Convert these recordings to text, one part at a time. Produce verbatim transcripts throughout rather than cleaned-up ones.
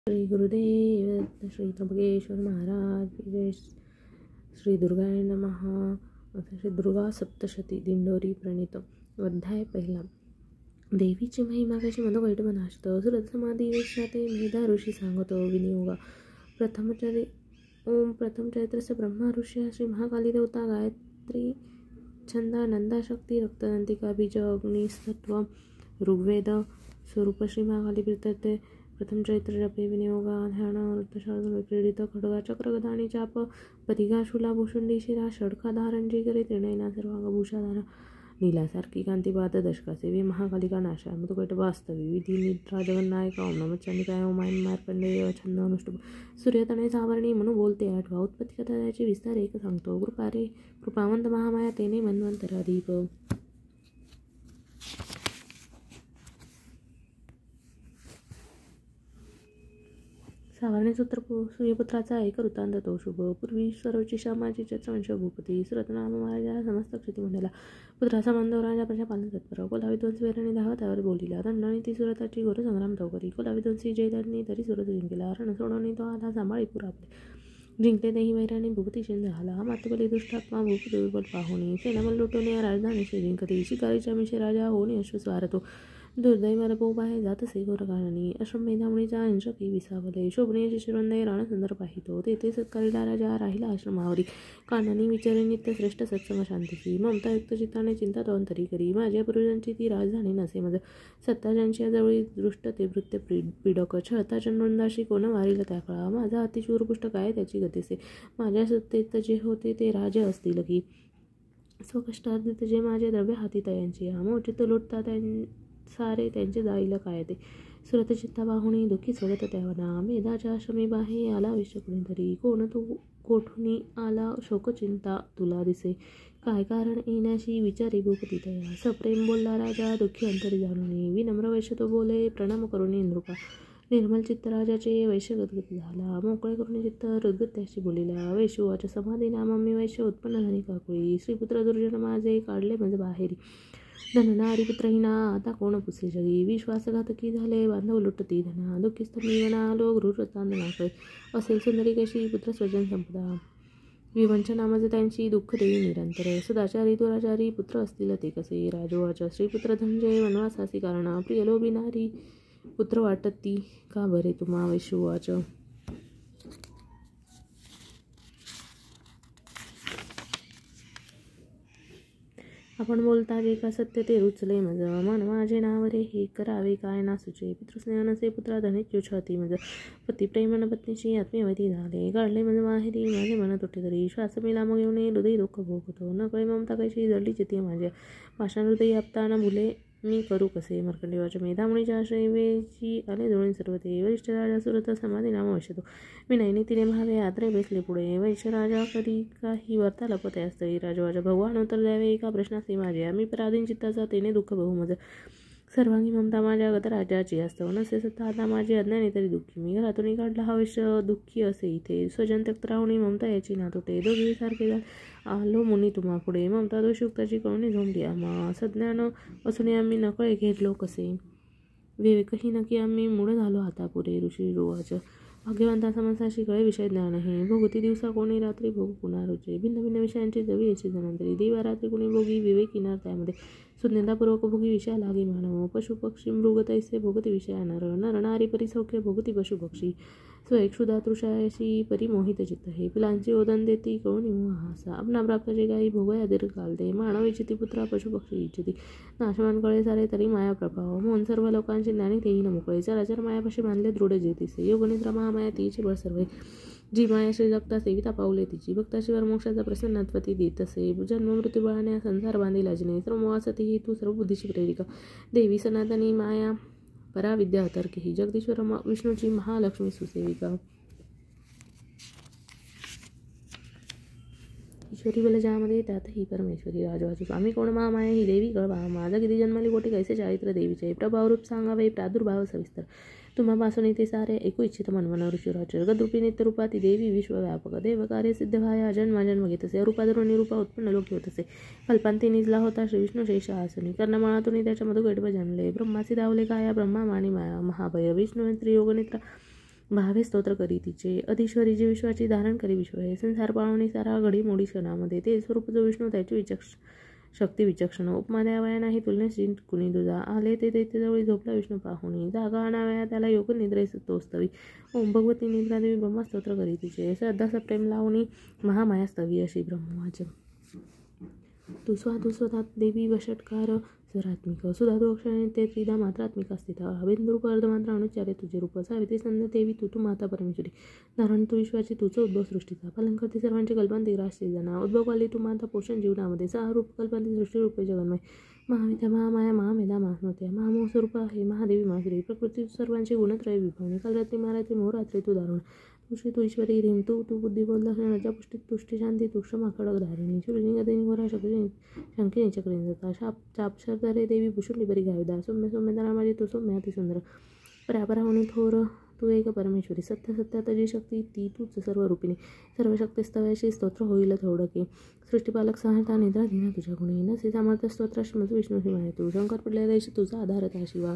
श्री गुरुदेव श्री त्र्यंबकेश्वर महाराज जय श्री दुर्गाय नमः. श्री दुर्गा सप्तशती दिंडोरी प्रणित. अध्याय पहिला. देवीची महिमा कशी मनोगैट मनाशत सुरत समाधी वेशाते मेधा ऋषी सांगतो विनियोगा. प्रथम चरि ओम प्रथम चैत्रस्य ब्रह्मा ऋषी श्री महाकाली देवता गायत्री छंदा नंदा शक्ती रक्तदंतिका बीज अग्निसत्व ऋग्वेद स्वरूप श्री महाकाली प्रीतते. प्रथम चैत्र जपे विनियोगा ध्यान अर्थशास्त्र क्रीडित खडगा चक्र गदानी चाप परिघा शुला भूषुंडी शिरा षडखा धारणजी करे त्रिनयना सर्वांग भूषाधारा नीलासारखी कांतीपाद दशकासे वे महाकालिका नाशा मधुकट वास्तवी विधी निद्रा जगन्नायका ओम नम चंडिकाय ओम माय मार्कंडेय छंद अनुष्टुप सूर्यतने सावरणी म्हणून बोलते आठवा उत्पत्ती कथा त्याची विस्तार एक सांगतो. कृपा रे कृपावंत महामाया तेने मन्वंतरादीप. सावरणे सूत्र सूर्यपुत्राचा एक वृत्तांत तो शुभ. पूर्वी सर्वची श्यामाची चंद्रवंश भूपती सुरतनाम महाराजा समस्त क्षिती म्हणला पुत्राचा मंदव राजा प्रजा पालन तत्पर. कोला विध्वंस वेराने धावा त्यावर बोलिला दंडाने ती सुरताची घोर संग्राम तो करी. कोला विध्वंसी जयदानी तरी सुरत जिंकला रण सोडवणी तो आला सांभाळी पूर आपले जिंकले तेही वैराने भूपती शेंद झाला. मातुबली दुष्टात्मा भूप दुर्बल पाहुणी सेनाबल लुटवणे राजधानीशी जिंकती शिकारीच्या मिशे राजा होणे अश्वस्वारतो दुर्दैवाला पोप आहे जातसे घोर काळणी अश्वमेधामुनीचा अंशकी विसावले शोभनीय शिशिरवंदय रणसुंदर पाहितो तेथे सत्कारीला राजा राहिला आश्रमावरी काननी विचारे नित्य श्रेष्ठ सत्संग शांतीची ममतायुक्त चित्ताने चिंता तो अंतरी करी माझ्या पूर्वजांची ती राजधानी नसे मज सत्ता ज्यांच्या जवळी दृष्ट ते वृत्य पीडक छळता चंडोंदाशी कोण वारील त्या काळा माझा अतिशूर पुष्ट काय त्याची गतीसे माझ्या सत्तेत जे होते ते राजे असतील की स्वकष्टार्जित जे माझे द्रव्य हाती तयांची आमोचित लुटता त्यां सारे त्यांचे जाईल काय ते सुरत चित्ता बाहुणी दुःखी स्वगत त्यावना मेधाच्या आश्रमी बाहे आला विश्व कुणीतरी कोण तू कोठुनी आला शोकचिंता तुला दिसे काय कारण येण्याशी विचारी भूपती तया सप्रेम बोलला राजा दुःखी अंतरी जाणून विनम्र वैश्य तो बोले प्रणाम करून नृपा निर्मल चित्त राजाचे वैश्य गदगद झाला मोकळे करून चित्त हृदगत त्याशी बोलिला वैश्युवाच्या समाधी नाम मी वैश्य उत्पन्न झाली काकुळी श्रीपुत्र दुर्जन माझे काढले म्हणजे बाहेरी धनना हरिपुत्रहीना आता कोण पुसे जगी विश्वासघातकी झाले बांधव लुटती धना दुःखीस्थ मीवना लोक घृतांदनाकडे असेल सुंदरी कशी पुत्र स्वजन संपदा विवंच नामाचे त्यांची दुःख देवी निरंतर सदाचारी दुराचारी पुत्र असतील ते कसे राजोवाच्या श्रीपुत्र धनंजय वनवासासी कारण प्रिय लोभी नारी पुत्र वाटती का बरे तुम्हा वैश्युवाच. आपण बोलता जे का सत्य ते रुचले मज मन माझे नाव रे हे करावे काय ना सुचे पितृस्नेह नसे पुत्रा धनेच्यु छती मज पती प्रेमन पत्नीशी आत्मीयवती झाले काढले मज माहेरी माझे मन तुटे तरी श्वास मिला मग येऊन हृदय दुःख भोगतो न कळे ममता कशी जडली चिती माझ्या पाषाण हृदयी आपताना भुले मी करू कसे मार्कंडेयाच्या मेधामुनीच्या आश्रयवेची आले जुळून सर्व ते वरिष्ठ राजा सुरत समाधी नाम वशतो मी नैनी तिने भावे आदरे बेसले पुढे वैश्य राजा कधी काही वार्ता लपते असते राजवाजा भगवान उत्तर द्यावे एका प्रश्नाचे माझे आम्ही पराधीन चित्ताचा तेने दुःख बहु मज सर्वांगी ममता माझ्या गत राजाची असतो नसे सत्ता आता माझी अज्ञानी तरी दुःखी मी घरातून काढला हा वैश्य दुःखी असे इथे स्वजन त्यक्त राहुणी ममता याची ना तुटे दोघी सारखे झाले आलो मुनी तुम्हा पुढे ममता दोषयुक्ताची कळणी झोंबली आम्हा सज्ञान असून आम्ही नकळे घेतलो कसे विवेकही नकी आम्ही मूळ झालो हातापुरे ऋषी रोवाच भाग्यवंता समस्याशी कळे विषय ज्ञान आहे भोगती दिवसा कोणी रात्री भोग पुन्हा रोचे भिन्न भिन्न विषयांची जवी याची जनांतरी दिवा रात्री कोणी भोगी विवेक किनार त्यामध्ये सुज्ञतापूर्वक भोगी विषया लागे मानव पशु पक्षी मृग तैसे भोगती विषया नर नर नारी परिसौख्य भोगती पशु पक्षी स्वयक्षुधा तृषायाशी परिमोहित चित्त हे पिलांची ओदन देती कळून मोहासा अपना प्राप्त जे काही भोगया दीर्घकाल दे मानव इच्छिती पुत्रा पशु पक्षी इच्छिती नाशवान कळे सारे तरी माया प्रभाव मोहन सर्व लोकांचे ज्ञानी तेही न मोकळे चराचर मायापाशी बांधले दृढ जेतीसे योगनिद्रा महामाया तिचे बळ सर्व जी माया श्री जगता सेविता पावले तिची भक्ताशिवर मोक्षाचा प्रसन्नत्व ती देत असे जन्म मृत्यू बाळाने संसार बांधिला जिने सर्व मोहासती ही तू सर्व बुद्धीची प्रेरिका देवी सनातनी माया पराविद्या अतर्क ही जगदीश्वर विष्णूची महालक्ष्मी सुसेविका ईश्वरी बलजामध्ये त्यातही परमेश्वरी राजवाची आम्ही कोण महामाया ही देवी कळवा माझा किती जन्मली कोटी कैसे चारित्र देवीचे प्रभाव रूप सांगावे प्रादुर्भाव सविस्तर तुम्हापासून इथे सारे ऐकू इच्छित मनमन ऋषीराज जगदरूपी नित्यरूपा ती देवी विश्वव्यापक देव कार्य सिद्ध व्हाया जन्मा जन्म घेत असे रूपाधरून निरूपा उत्पन्न लोक होत असे कल्पांती निजला होता श्री विष्णू शेष आसनी कर्णमाळातून त्याच्या मधुगडभ जन्मले ब्रह्मासी धावले काया ब्रह्मा माणी माया महाभय विष्णू योगनिद्रा भावे स्तोत्र करी तिचे अधीश्वरी जे विश्वाची धारण करी विश्व हे संसार पावणी सारा घडी मोडी क्षणामध्ये ते स्वरूप जो विष्णू त्याची विचक्ष शक्ती विचक्षण उपमा द्यावया नाही तुलनेस कुणी दुजा आले ते दैत्यजवळी झोपला विष्णू पाहुणी जागा आणावया त्याला योग निद्रे तोस्तवी ओम भगवती निद्रादेवी ब्रह्मस्तोत्र करी तिचे श्रद्धा प्रेम लावणी महामाया स्तवी अशी ब्रह्मवाच तू स्वादू स्वतः देवी वषटकार स्वरात्मिक सुधातू अक्षर ते त्रिदा मात्रात्मिका स्थिता बिंदुरूप अर्धमात्र अनुचारे तुझे रूप सावित्री संध देवी तू तू माता परमेश्वरी धारण तू विश्वाची तुझं उद्भव सृष्टीचा पालन करते सर्वांची कल्पंती राष्ट्रीय जना उद्भवकाली तू माता पोषण जीवनामध्ये सहा रूप कल्पंती सृष्टी रूपे जगन्मय महाविद्या महामाया महामेधा महास्मृत्या महामोह स्वरूप आहे महादेवी मासुरी प्रकृती सर्वांची गुणत्रय विभवणी कालरात्री महारात्री मोहरात्री तू दारुण तुझी तू ईश्वरी ह्रीम तू तू बुद्धी बोल रजा पुष्टी तुष्टी शांती तुक्ष माखडक धारिणी शुलिंगदेनी घोरा शक्ती शंकिनी चक्रीन जाता शाप चापशरे देवी भूषुंडी बरी गाविदा सौम्य सौम्य माझी तू सौम्य अति सुंदर परापराहुणी थोर तू एक परमेश्वरी सत्य सत्यात जी शक्ती ती तूच सर्व रूपिणी सर्व शक्ती स्तव्याशी स्तोत्र होईल थोडके सृष्टीपालक सहायता निद्रा धीना तुझ्या गुणी नसे सामर्थ्य स्तोत्र श्रीमती विष्णू माहे तू शंकर पडलेल्या देशी तुझा आधार त्या शिवा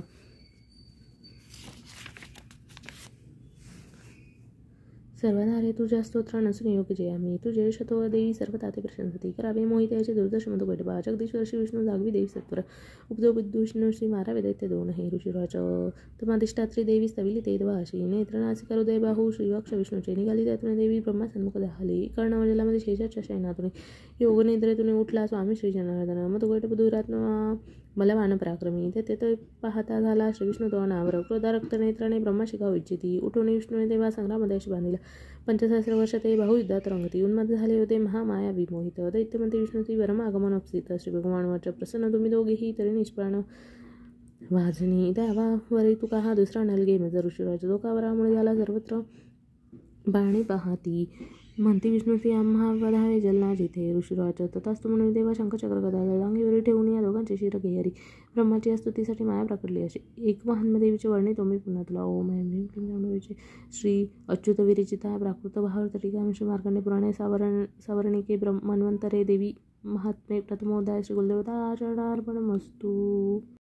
सर्वधारे तुझ्या स्तोत्र नसून योग्य जया मी तुझे शतो देवी सर्व ताते प्रशंसती करावे मोहित्याचे दुर्दर्श मधु बैठबा जगदीश्वर श्री विष्णू जागवी देवी सत्वर उपजो बुद्धू विष्णू श्री मारावे दैत्य दोन हे ऋषिराज तमाधिष्ठात्री देवी स्तविली ते अशी नेत्रनासिका हृदय बाहू श्रीवक्ष विष्णूचे निघाली त्यातून देवी ब्रह्मा सन्मुख दाहली कर्णवजलामध्ये शेषाच्या शयनातून योग निद्रेतून उठला स्वामी श्री जनार्दन मधुगैट बुधुरात्मा बलवान पराक्रमी ते ते पाहता झाला श्री विष्णू तो अनावर क्रोधा रक्त नेत्राने ब्रह्मा शिकाव इच्छिती उठून विष्णूने तेव्हा संग्रामध्ये अशी बांधिला पंचसहस्र वर्ष ते बाहुयुद्धात रंगती उन्मत्त झाले होते महामाया विमोहित दैत्यमंत्री विष्णूची वरमागमन अपसित श्री भगवानवरच्या प्रसन्न तुम्ही दोघेही तरी निष्प्राण वाजनी द्यावावरी तुका हा दुसरा नलगे मज ऋषीराज लोकावरामुळे झाला सर्वत्र बाणी पाहती म्हणती विष्णूची आम्हा वधावे जलना जिथे ऋषीराज तथास्तु म्हणून देवा शंखचक्र गदा अंगीवरी ठेवून या दोघांचे शिर घेहरी ब्रह्माची या स्तुतीसाठी माया प्रकटली अशी एक वाहन देवीचे वर्णे तुम्ही पुन्हा तुला ओम ऐं ह्रीं क्लीं जांभवीचे श्री अच्युत विरिचिता प्राकृत भावर तटिका श्री मार्कंडे पुराणे सावरण सावरणिके ब्रह्म मन्वंतरे देवी महात्मे प्रथमोदय श्री गुलदेवता चरणार्पणमस्तु।